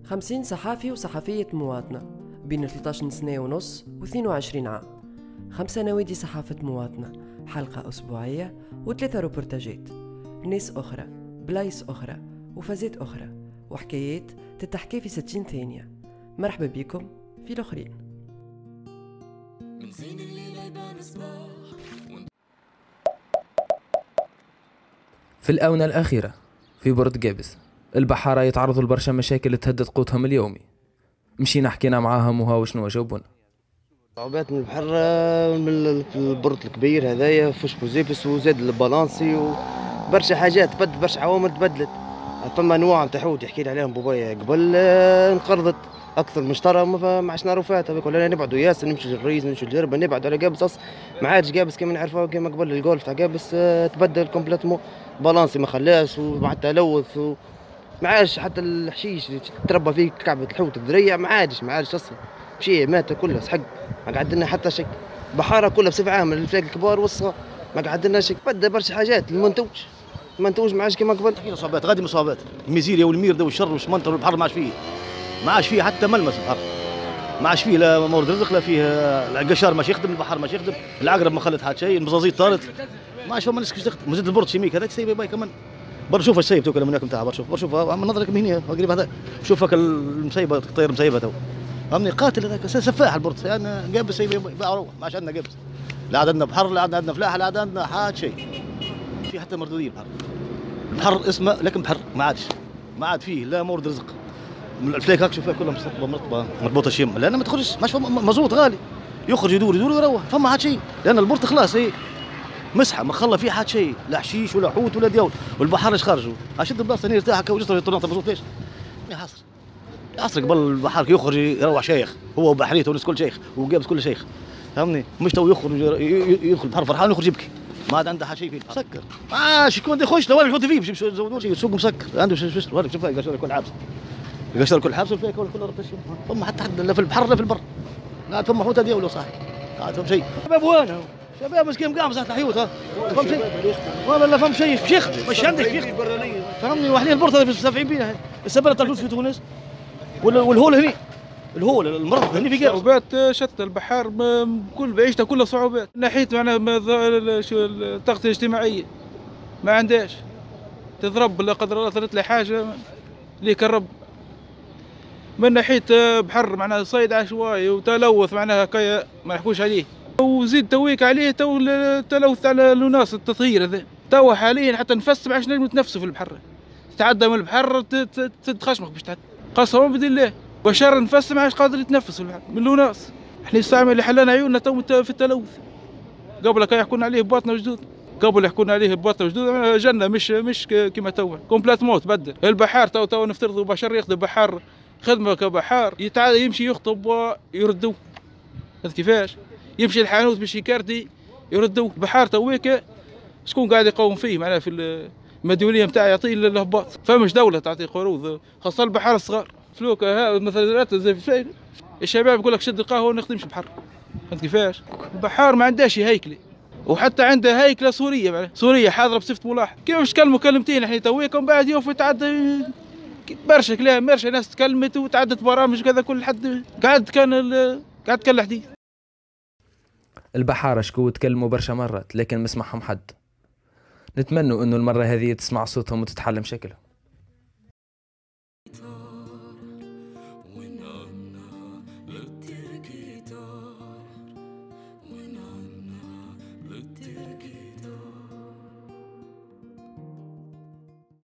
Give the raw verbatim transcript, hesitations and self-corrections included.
خمسين صحافي وصحفية مواطنة بين ثلاثة عشر سنة ونص و اثنين وعشرين عام، خمسة نوادي صحافة مواطنة، حلقة أسبوعية وثلاثة روبورتاجات، ناس أخرى، بلايص أخرى وفازات أخرى، وحكايات تتحكي في ستين ثانية. مرحبا بكم في الآخرين. من زين الليلة يبان صباح. في الآونة الأخيرة في برد قابس البحارة يتعرضوا لبرشا مشاكل تهدد قوتهم اليومي. مشينا حكينا معاهم وها وشنو جاوبونا. صعوبات من البحر من البرد الكبير هذايا فش بوزيبس وزاد البالانسي وبرشا حاجات تبدل، برشا عوامل تبدلت. فما انواع نتاع حوت يحكي لي عليهم بابايا قبل انقرضت اكثر من شطره ما عادش نعرفوا فيها. هذيك ولا نبعدوا ياسر، نمشي للريز نمشي للجربه نبعدوا على قابس. ما عادش قابس كما نعرفوه كما قبل. الجولف تاع قابس تبدل كومبليتمون، بالانسي ما خلاش ومع التلوث و... ما عادش حتى الحشيش اللي تربى فيه كعبه الحوت الدريه ما عادش ما عادش اصلا شيء، مات كله سحق. ما قعد لنا حتى شيء. البحاره كلها بصفه عامه الفلاك الكبار والصغار ما قعد لنا شيء. بدا برشا حاجات المنتوج المنتوج ما عادش كما قبل. هنا صعوبات غادي من صعوبات الميزيريا والميرده والشر والشمنطر والبحر ما عادش فيه ما عادش فيه حتى ملمس البحر. ما عادش فيه لا مورد رزق لا فيه القشار ماشي يخدم، البحر ماشي يخدم، العقرب ما خلت حتى شيء، المزازيط طارت ما عادش فما ناس كيفاش تخدم. وزيد البرد شيميك هذاك سايب باي كمان. برا شوف السيب توكل منك نتاع برا شوف برا شوف من نظرك من هنا قريب هذا شوف هاك المسيبه الطير مسيبه تو فهمني قاتل هذاك سفاح البرد. انا قابس سيب باع روح ما عادش عندنا قابس، لا عاد عندنا بحر لا عاد عندنا فلاحه لا عاد عندنا حاجه شيء. في حتى مردوديه البحر. البحر اسمه لكن بحر ما عادش ما عاد فيه لا مورد رزق. الفلاك هاك شوفها كلها مرتبطه مرتبطه مربوطه شيم لان ما تخرجش ماش مزروط غالي يخرج يدور يدور ويروح فما حد شيء لان البرد خلاص هي مسحه ما خلى فيه حد شيء لا حشيش ولا حوت ولا ديول. والبحر ايش خرجوا اشد البلاصه هنا يرتاح هكا ويجي يطلع مزروط ليش؟ يا حصر يا حصر قبل البحر يخرج يروح شيخ هو وبحريته والناس كل شيخ وقابس كل شيخ فهمني. مش تو يخرج يدخل البحر فرحان ويخرج يبكي ما عاد عنده حد شيء فيه مسكر ماش يكون بده يخش لو يحط فيه باش يزودوا شيء السوق مسكر عنده شو ورك شوف القشر كل حابس القشر كل حابس والفيك كل رطش فما حتى حد لا في البحر لا في البر لا عاد فما حوت ديول صاحي لا عاد فما شيء. شباب وين شباب مسكين قام صح الحيوت ها فهم شيء ولا فهم شيء مش يخدم مش عندك يخدم فهمني. وحنا البورصه في سبعين بيها السبله تاع الفلوس في تونس والهول هني الهول المرض هني في صعوبات شتى. البحار كل بعيشته كلها صعوبات من ناحيه معناها التغطيه الاجتماعيه ما عندهاش تضرب لا قدر الله صارت لي حاجه ليك الرب. من ناحيه بحر معناها صيد عشوائي وتلوث معناها كايا ما نحكوش عليه. وزيد تويك عليه تو التلوث على الناس التطهير هذا تو حاليا حتى نفس ما عادش نجم نتنفسوا في البحر. تتعدى من البحر تتخشمخ باش تعدي قسما بالله بشر نفس ما عادش قادر يتنفس في البحر من الناس. احنا السامي اللي حلنا عيوننا تو في التلوث. قبل كان يحكون عليه بباطنه وجدود قبل يحكون عليه بباطنه وجدود جنه مش مش كما تو كومبليت موت بدل. البحار تو تو نفترضوا بشر يخدم بحار خدمه كبحار يتعاد يمشي يخطب ويردوه. فهمت كيفاش؟ يمشي الحانوت باش يكارتي يردوه. بحار تويك شكون قاعد يقوم فيه معناها في المديوليه نتاع يعطيه الهباط. فمش دوله تعطي قروض خاصه البحار الصغار. فلوك ها مثلا زي في الشباب يقول لك شد القهوه ونخدمش بحر. فهمت كيفاش؟ البحار ما عندهاش هيكله وحتى عنده هيكله سوريه معناها سوريه حاضره بصفه ملاحق. كيف باش تكلموا كلمتين احنا تويك ومن بعد يوفي يتعدى برشا كلام برشا ناس تكلمت وتعدت برامج كذا كل حد قاعد كان قاعد كان الحديث. البحارة شكو تكلموا برشا مرات لكن ما سمعهم حد. نتمنوا انه المرة هذه تسمع صوتهم وتتحل مشاكلهم.